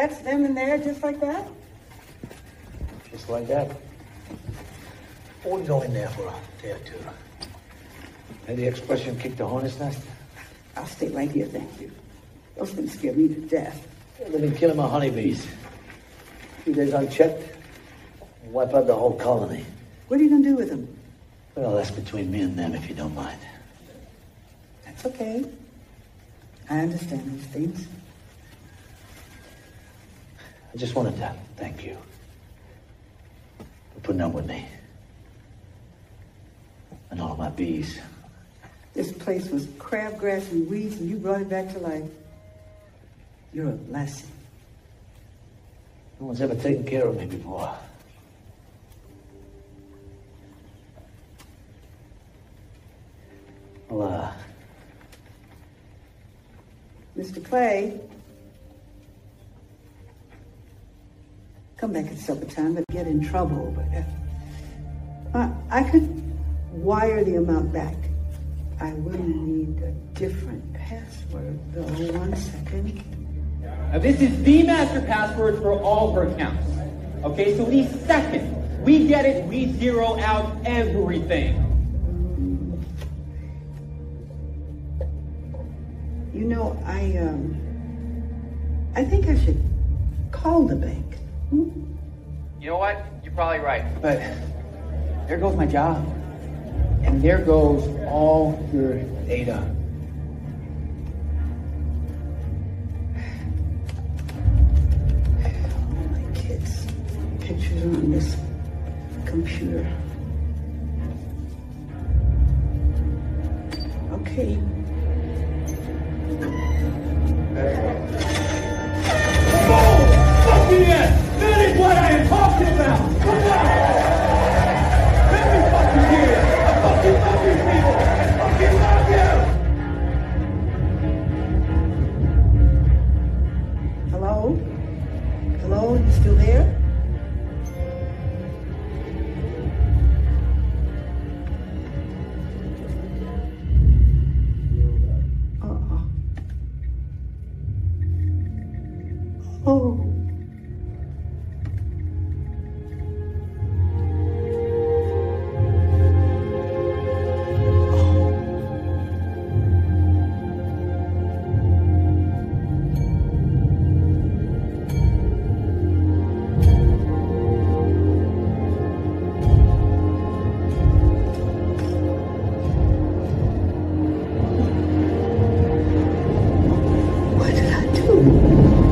That's them in there, just like that? Just like that. Or we go in there for a day or two. And the expression kick the hornet's nest? I'll stay right here, thank you. Those things scare me to death. Yeah, they've been killing my honeybees. A few days unchecked, wipe out the whole colony. What are you going to do with them? Well, that's between me and them, if you don't mind. That's okay. I understand those things. I just wanted to thank you for putting up with me. And all of my bees. This place was crabgrass and weeds, and you brought it back to life. You're a blessing. No one's ever taken care of me before. Well, Mr. Clay, come back at supper time, but get in trouble. But I could wire the amount back. I will need a different password, though. 1 second. Now, this is the master password for all her accounts. Okay, so the second we get it, we zero out everything. You know, I think I should call the bank. You know what? You're probably right. But there goes my job. And there goes all your data. All my kids' pictures on this computer. Okay. Oh, fucking yes! That is what I am talking about! Come on! Let me fucking hear it! I fucking love you people! I fucking love you! Hello? Hello? You still there? Oh. What did I do?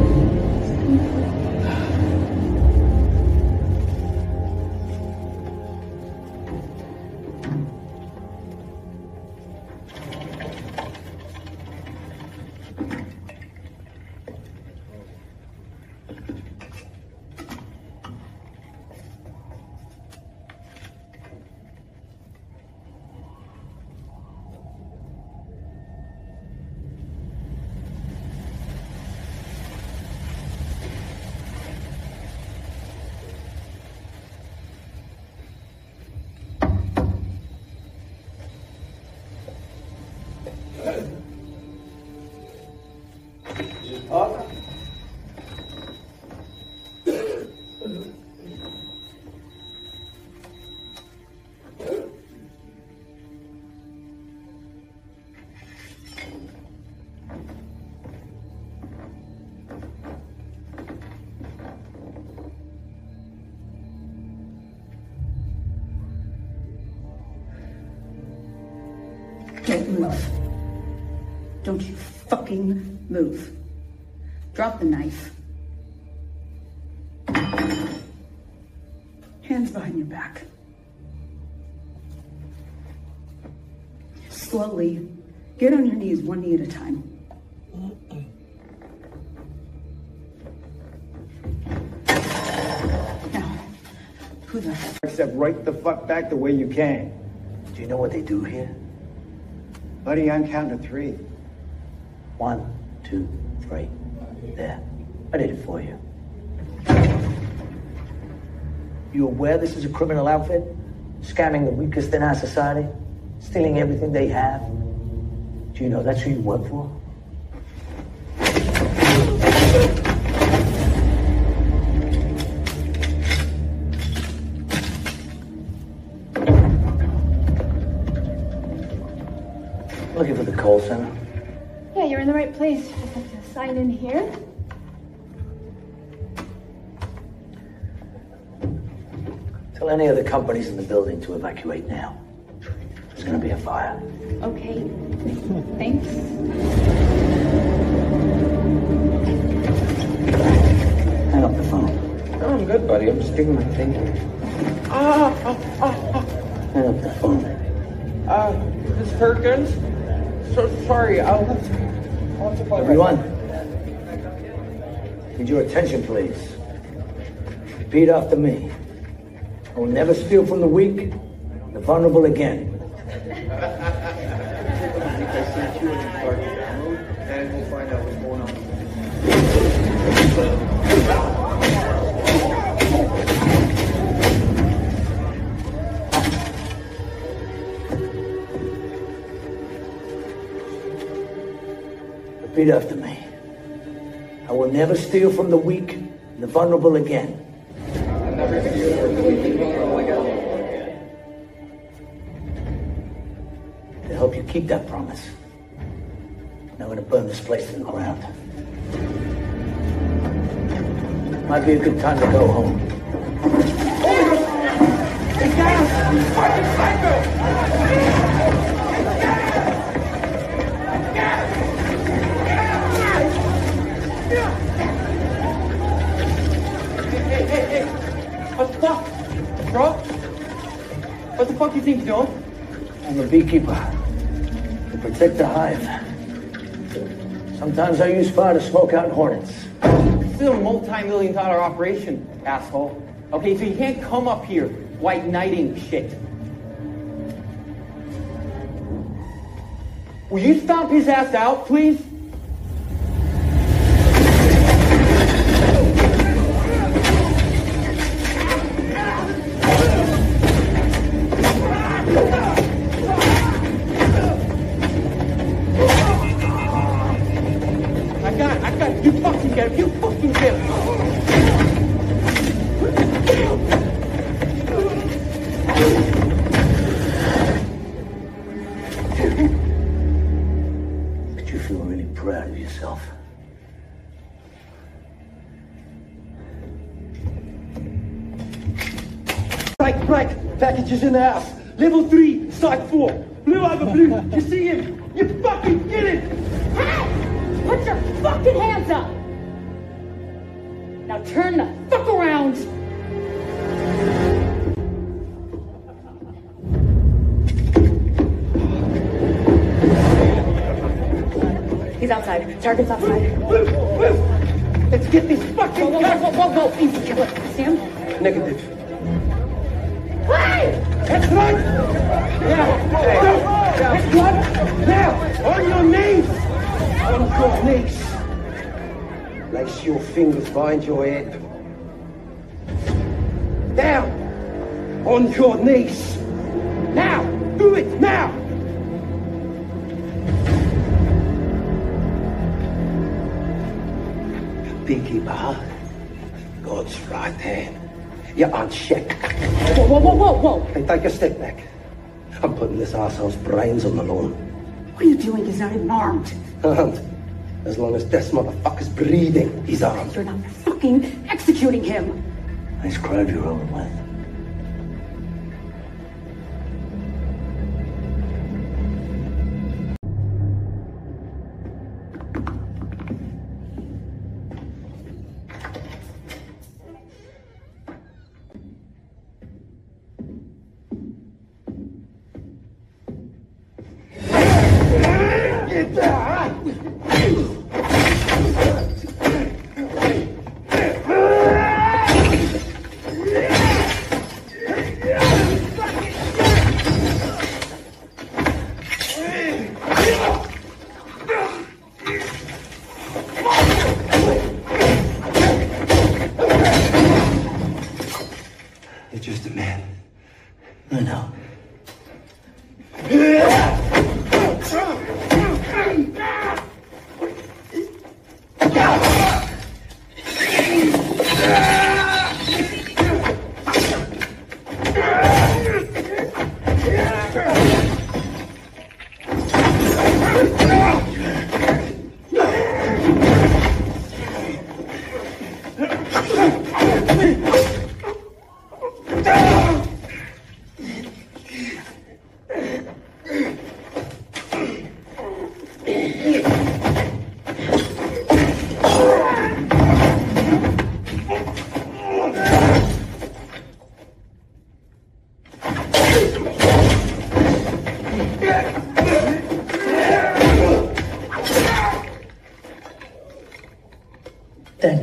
Don't move. Don't you fucking move. Drop the knife. Hands behind your back. Slowly. Get on your knees, one knee at a time. Now, who the fuck? Except right the fuck back the way you came. do you know what they do here? Buddy, I'm counting to 3. 1, 2, 3. There. I did it for you. You aware this is a criminal outfit? Scamming the weakest in our society? Stealing everything they have? Do you know that's who you work for? Looking for the call center? Yeah, you're in the right place. Just have to sign in here. Tell any of the companies in the building to evacuate now. There's gonna be a fire. Okay. Thanks. Hang up the phone. Oh, I'm good, buddy. I'm just doing my thing here. Hang up the phone. Miss Perkins? So sorry, Everyone, need your attention, please. Repeat after me. I will never steal from the weak, the vulnerable again. And we'll find out what's going on. Repeat after me. I will never steal from the weak, the vulnerable again. To help you keep that promise, I'm going to burn this place to the ground. Might be a good time to go home. Hey, what the fuck? Bro? What the fuck you think you're doing? I'm a beekeeper to protect the hive. Sometimes I use fire to smoke out hornets. This is a multi-million-dollar operation, asshole. Okay, so you can't come up here white knighting shit. Will you stomp his ass out, please? I got it. You fucking get him. You fucking get him. But you feel really proud of yourself. Right. Package is in the house. Level 3, side 4. Blue over blue. You see him? You fucking get it! Hey! Put your fucking hands up! Now turn the fuck around! He's outside. Target's outside. Let's get this fucking Whoa. Easy, killer. See him? Negative. Hey! That's right! Now! That's what? Now! On your knees! On your knees! Place your fingers behind your head. Down! On your knees! Now! Do it now! Beekeeper, God's right hand. You're unchecked. Whoa. Hey, take a step back. I'm putting this asshole's brains on the lawn. What are you doing? He's not even armed. And as long as this motherfucker's breathing, he's armed. You're not fucking executing him. Nice crowd you're rolling with. You're just a man. I know.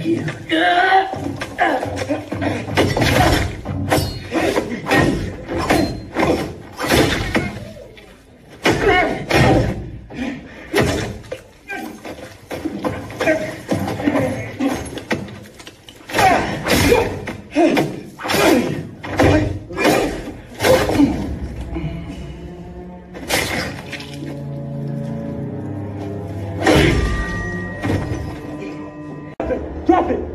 here. Drop it!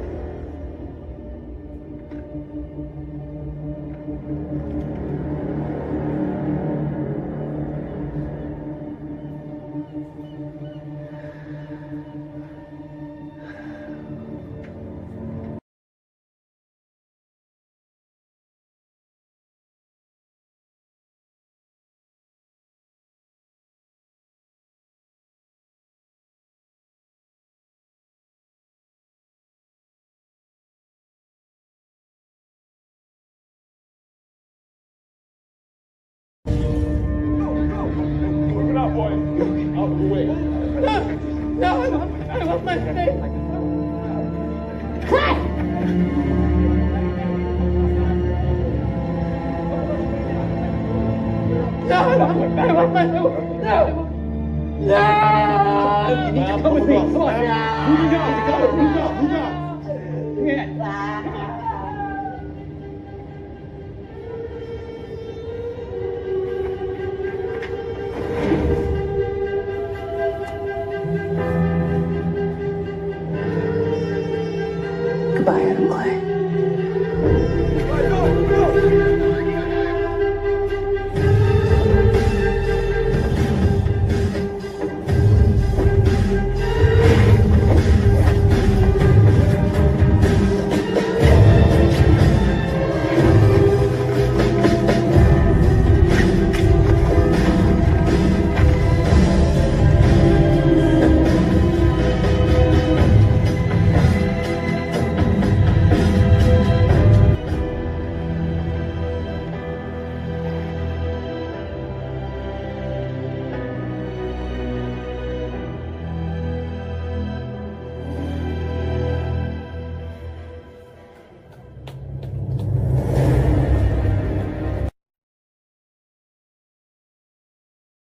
Boy, out of the way. No, I want my face. No, I want my no. You need to come with me. Come on. Move out. Move out.